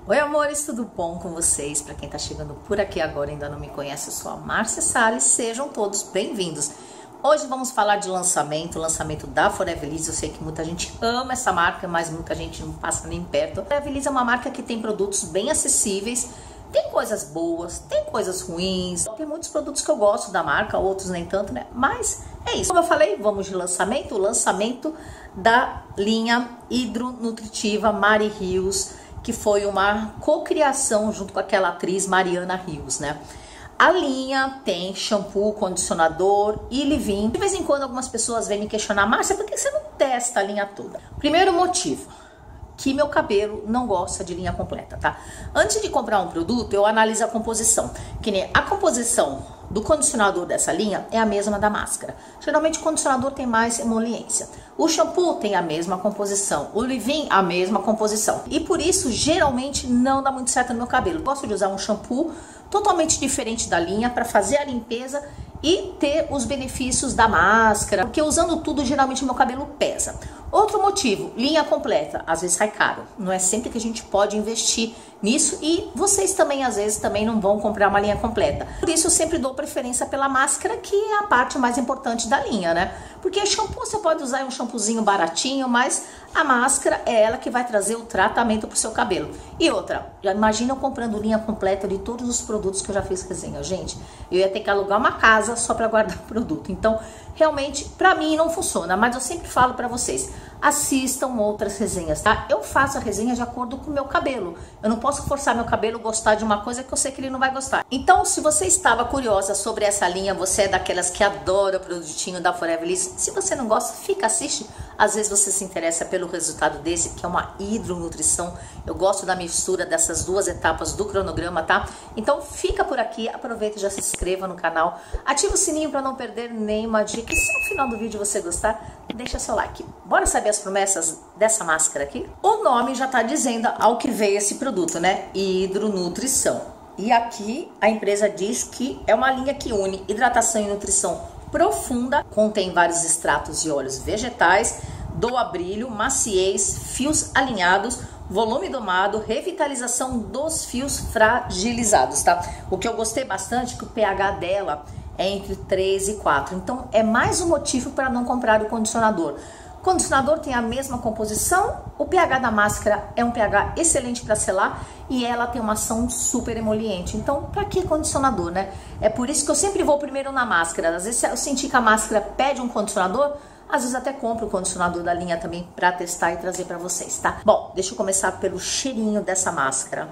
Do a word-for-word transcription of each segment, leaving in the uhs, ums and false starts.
Oi amores, tudo bom com vocês? Para quem tá chegando por aqui agora e ainda não me conhece, eu sou a Márcia Salles, sejam todos bem-vindos. Hoje vamos falar de lançamento, lançamento da Forever Liss. Eu sei que muita gente ama essa marca, mas muita gente não passa nem perto. A Forever Liss é uma marca que tem produtos bem acessíveis, tem coisas boas, tem coisas ruins, tem muitos produtos que eu gosto da marca, outros nem tanto, né? Mas é isso. Como eu falei, vamos de lançamento, o lançamento da linha hidronutritiva Mari Rios, que foi uma cocriação junto com aquela atriz Mariana Rios, né? A linha tem shampoo, condicionador e leave-in. De vez em quando algumas pessoas vêm me questionar: Márcia, por que você não testa a linha toda? Primeiro motivo, que meu cabelo não gosta de linha completa, tá? Antes de comprar um produto, eu analiso a composição. Que nem a composição do condicionador dessa linha é a mesma da máscara. Geralmente o condicionador tem mais emoliência. O shampoo tem a mesma composição. O leave-in, a mesma composição. E por isso, geralmente, não dá muito certo no meu cabelo. Eu gosto de usar um shampoo totalmente diferente da linha para fazer a limpeza e ter os benefícios da máscara, porque usando tudo, geralmente meu cabelo pesa. Outro motivo, linha completa, às vezes sai caro. Não é sempre que a gente pode investir nisso e vocês também, às vezes, também não vão comprar uma linha completa. Por isso eu sempre dou preferência pela máscara, que é a parte mais importante da linha, né? Porque shampoo você pode usar um shampoozinho baratinho, mas a máscara é ela que vai trazer o tratamento pro seu cabelo. E outra, já imagina eu comprando linha completa de todos os produtos que eu já fiz resenha, gente. Eu ia ter que alugar uma casa só para guardar o produto. Então, realmente, pra mim não funciona, mas eu sempre falo pra vocês, assistam outras resenhas, tá? Eu faço a resenha de acordo com o meu cabelo. Eu não posso forçar meu cabelo a gostar de uma coisa que eu sei que ele não vai gostar. Então, se você estava curiosa sobre essa linha, você é daquelas que adora o produtinho da Forever Liss, se você não gosta, fica, assiste. Às vezes você se interessa pelo resultado desse, que é uma hidronutrição. Eu gosto da mistura dessas duas etapas do cronograma, tá? Então, fica por aqui, aproveita e já se inscreva no canal. Ativa o sininho para não perder nenhuma dica. E se no final do vídeo você gostar, deixa seu like. Bora saber as promessas dessa máscara aqui? O nome já tá dizendo ao que veio esse produto, né? Hidronutrição. E aqui a empresa diz que é uma linha que une hidratação e nutrição profunda, contém vários extratos de óleos vegetais, doa brilho, maciez, fios alinhados, volume domado, revitalização dos fios fragilizados, tá? O que eu gostei bastante é que o pH dela é entre três e quatro, então é mais um motivo para não comprar o condicionador. O condicionador tem a mesma composição, o pH da máscara é um pH excelente para selar e ela tem uma ação super emoliente. Então, para que condicionador, né? É por isso que eu sempre vou primeiro na máscara. Às vezes eu senti que a máscara pede um condicionador, às vezes até compro o condicionador da linha também para testar e trazer para vocês, tá? Bom, deixa eu começar pelo cheirinho dessa máscara.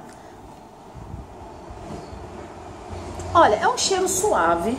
Olha, é um cheiro suave.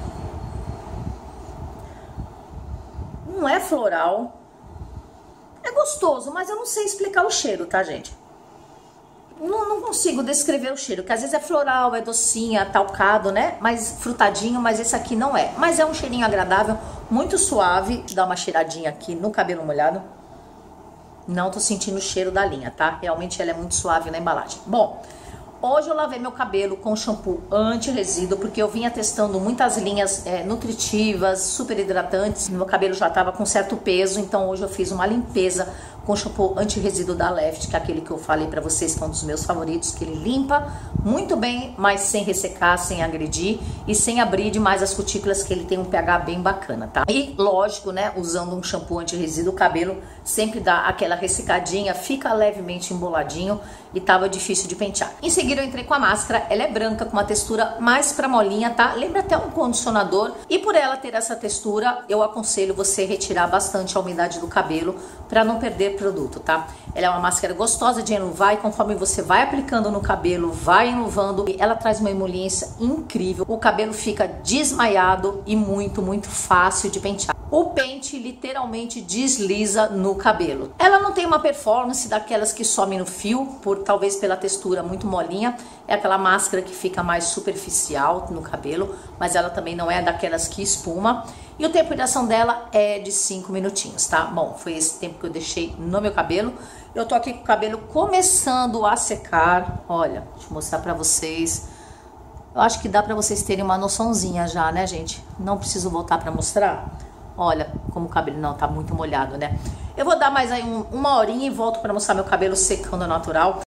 Não é floral. É gostoso, mas eu não sei explicar o cheiro, tá, gente? Não, não consigo descrever o cheiro, que às vezes é floral, é docinha, talcado, né? Mais frutadinho, mas esse aqui não é. Mas é um cheirinho agradável, muito suave. Dá uma cheiradinha aqui no cabelo molhado. Não tô sentindo o cheiro da linha, tá? Realmente ela é muito suave na embalagem. Bom, hoje eu lavei meu cabelo com shampoo anti-resíduo, porque eu vinha testando muitas linhas é, nutritivas, super hidratantes. Meu cabelo já tava com certo peso, então hoje eu fiz uma limpeza com shampoo anti-resíduo da Left, que é aquele que eu falei pra vocês que é um dos meus favoritos, que ele limpa muito bem, mas sem ressecar, sem agredir e sem abrir demais as cutículas, que ele tem um pH bem bacana, tá? E lógico, né, usando um shampoo anti-resíduo, o cabelo sempre dá aquela ressecadinha, fica levemente emboladinho e tava difícil de pentear. Em seguida eu entrei com a máscara, ela é branca, com uma textura mais pra molinha, tá? Lembra até um condicionador, e por ela ter essa textura, eu aconselho você retirar bastante a umidade do cabelo pra não perder produto, tá? Ela é uma máscara gostosa de enluvar e conforme você vai aplicando no cabelo, vai enluvando, ela traz uma emoliência incrível. O cabelo fica desmaiado e muito, muito fácil de pentear. O pente literalmente desliza no cabelo. Ela não tem uma performance daquelas que some no fio, por talvez pela textura muito molinha. É aquela máscara que fica mais superficial no cabelo, mas ela também não é daquelas que espuma. E o tempo de ação dela é de cinco minutinhos, tá? Bom, foi esse tempo que eu deixei no meu cabelo. Eu tô aqui com o cabelo começando a secar. Olha, deixa eu mostrar pra vocês. Eu acho que dá pra vocês terem uma noçãozinha já, né, gente? Não preciso voltar pra mostrar. Olha como o cabelo não tá muito molhado, né? Eu vou dar mais aí um, uma horinha e volto pra mostrar meu cabelo secando natural.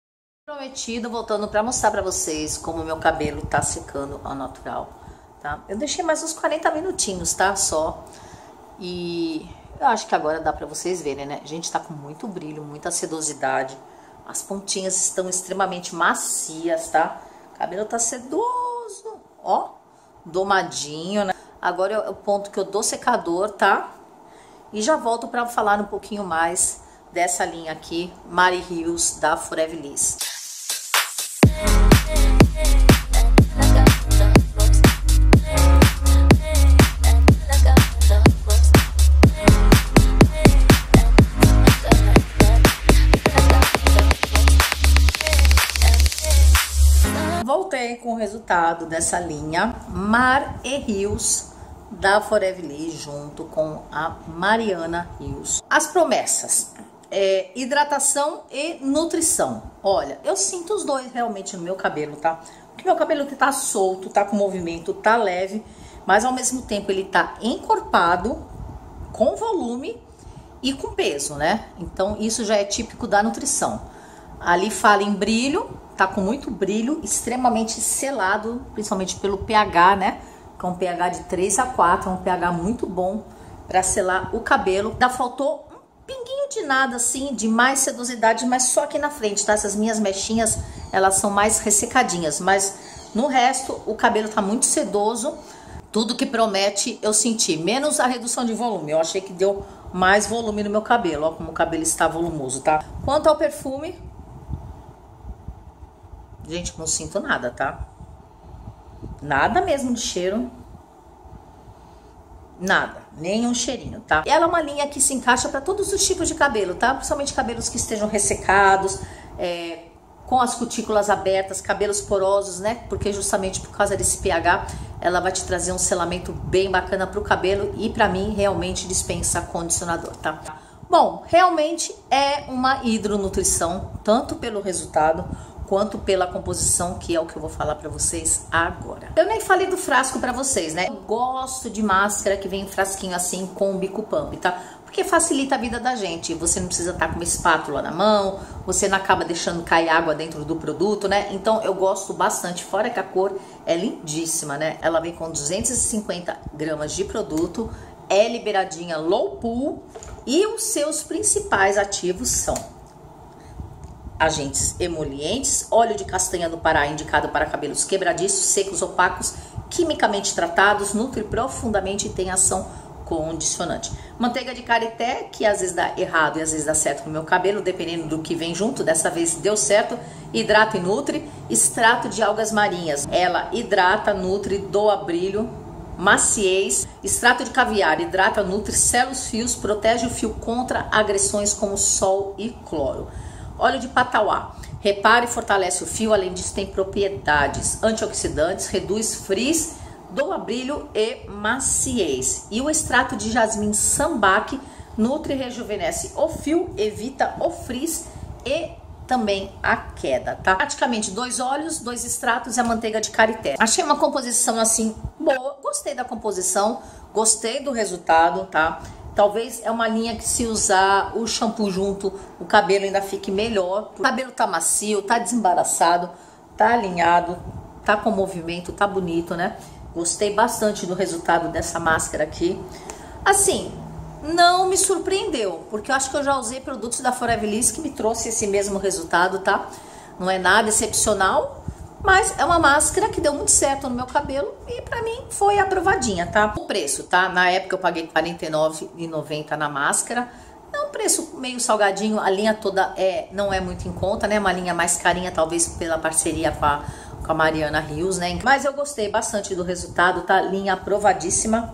Prometido, voltando para mostrar para vocês como o meu cabelo tá secando ao natural, tá? Eu deixei mais uns quarenta minutinhos, tá? Só. E eu acho que agora dá para vocês verem, né? A gente tá com muito brilho, muita sedosidade. As pontinhas estão extremamente macias, tá? O cabelo tá sedoso, ó, domadinho, né? Agora é o ponto que eu dou secador, tá? E já volto para falar um pouquinho mais dessa linha aqui, Mari Hills da Forever Liss. Voltei com o resultado dessa linha Mar e Hills da Forever Liss junto com a Mariana Hills. As promessas é hidratação e nutrição. Olha, eu sinto os dois realmente no meu cabelo, tá? Porque meu cabelo tá solto, tá com movimento, tá leve, mas ao mesmo tempo ele tá encorpado, com volume e com peso, né? Então isso já é típico da nutrição. Ali fala em brilho, tá com muito brilho, extremamente selado, principalmente pelo pH, né? Que é um pH de três a quatro, é um pH muito bom para selar o cabelo. Ainda faltou um pinguinho de nada, assim, de mais sedosidade, mas só aqui na frente, tá? Essas minhas mechinhas, elas são mais ressecadinhas, mas no resto, o cabelo tá muito sedoso. Tudo que promete, eu senti, menos a redução de volume. Eu achei que deu mais volume no meu cabelo, ó, como o cabelo está volumoso, tá? Quanto ao perfume, gente, não sinto nada, tá? Nada mesmo de cheiro. Nada, nenhum cheirinho, tá? Ela é uma linha que se encaixa para todos os tipos de cabelo, tá? Principalmente cabelos que estejam ressecados, é, com as cutículas abertas, cabelos porosos, né? Porque justamente por causa desse pH, ela vai te trazer um selamento bem bacana pro cabelo e pra mim realmente dispensa condicionador, tá? Bom, realmente é uma hidronutrição, tanto pelo resultado quanto pela composição, que é o que eu vou falar pra vocês agora. Eu nem falei do frasco pra vocês, né? Eu gosto de máscara que vem em frasquinho assim com o bico pump, tá? Porque facilita a vida da gente. Você não precisa estar com uma espátula na mão, você não acaba deixando cair água dentro do produto, né? Então eu gosto bastante, fora que a cor é lindíssima, né? Ela vem com duzentos e cinquenta gramas de produto, é liberadinha low pool e os seus principais ativos são agentes emolientes, óleo de castanha do Pará indicado para cabelos quebradiços, secos, opacos, quimicamente tratados, nutre profundamente e tem ação condicionante. Manteiga de karité, que às vezes dá errado e às vezes dá certo no meu cabelo, dependendo do que vem junto, dessa vez deu certo, hidrata e nutre. Extrato de algas marinhas, ela hidrata, nutre, doa brilho, maciez. Extrato de caviar, hidrata, nutre, sela os fios, protege o fio contra agressões como sol e cloro. Óleo de patauá, repara e fortalece o fio, além disso tem propriedades antioxidantes, reduz frizz, doa brilho e maciez. E o extrato de jasmim sambaque nutre e rejuvenesce o fio, evita o frizz e também a queda, tá? Praticamente dois óleos, dois extratos e a manteiga de karité. Achei uma composição assim boa, gostei da composição, gostei do resultado, tá? Talvez é uma linha que se usar o shampoo junto, o cabelo ainda fique melhor. O cabelo tá macio, tá desembaraçado, tá alinhado, tá com movimento, tá bonito, né? Gostei bastante do resultado dessa máscara aqui. Assim, não me surpreendeu, porque eu acho que eu já usei produtos da Forever Liss que me trouxe esse mesmo resultado, tá? Não é nada excepcional, mas é uma máscara que deu muito certo no meu cabelo e pra mim foi aprovadinha, tá? O preço, tá? Na época eu paguei quarenta e nove reais e noventa centavos na máscara. É um preço meio salgadinho, a linha toda é, não é muito em conta, né? Uma linha mais carinha, talvez pela parceria com a, com a Mariana Hills, né? Mas eu gostei bastante do resultado, tá? Linha aprovadíssima.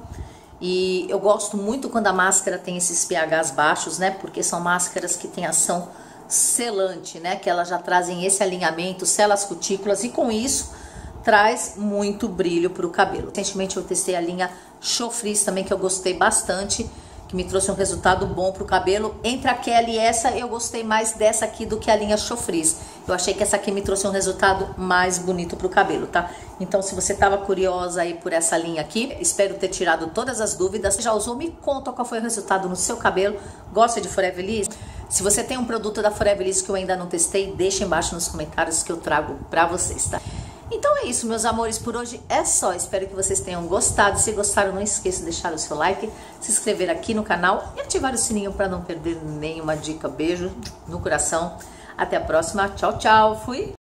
E eu gosto muito quando a máscara tem esses pHs baixos, né? Porque são máscaras que têm ação selante, né? Que elas já trazem esse alinhamento, sela as cutículas e com isso traz muito brilho para o cabelo. Recentemente eu testei a linha Show Frizz também, que eu gostei bastante, que me trouxe um resultado bom para o cabelo. Entre aquela e essa, eu gostei mais dessa aqui do que a linha Show Frizz. Eu achei que essa aqui me trouxe um resultado mais bonito para o cabelo, tá? Então, se você estava curiosa aí por essa linha aqui, espero ter tirado todas as dúvidas. Se já usou, me conta qual foi o resultado no seu cabelo. Gosta de Forever Liss? Se você tem um produto da Forever Liso que eu ainda não testei, deixa embaixo nos comentários que eu trago pra vocês, tá? Então é isso, meus amores, por hoje é só. Espero que vocês tenham gostado. Se gostaram, não esqueça de deixar o seu like, se inscrever aqui no canal e ativar o sininho para não perder nenhuma dica. Beijo no coração. Até a próxima. Tchau, tchau. Fui!